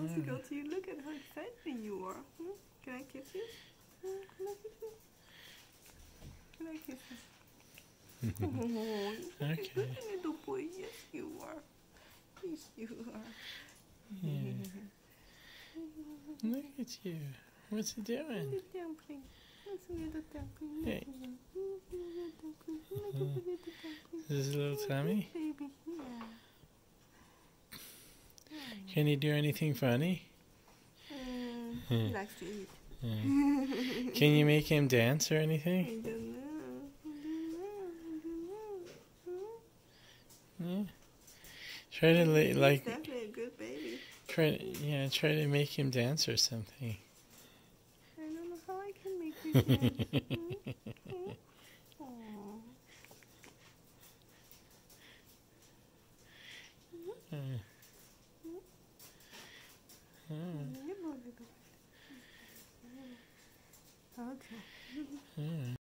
wants to go to you. Look at how excited you are. Can I kiss you? Can I kiss you? Can I kiss you? Oh, Okay. Good little boy. Yes, you are. Yes, you are. Yeah. Look at you. What's he doing? Little dumpling. That's a little dumpling. Hey. Little dumpling. Little dumpling. Is this a little tummy? Baby, yeah. Can he do anything funny? He likes to eat. Can you make him dance or I anything? don't know. Yeah. Try to He's like definitely a good baby. try to make him dance or something. I don't know how I can make you dance. Aw. Okay.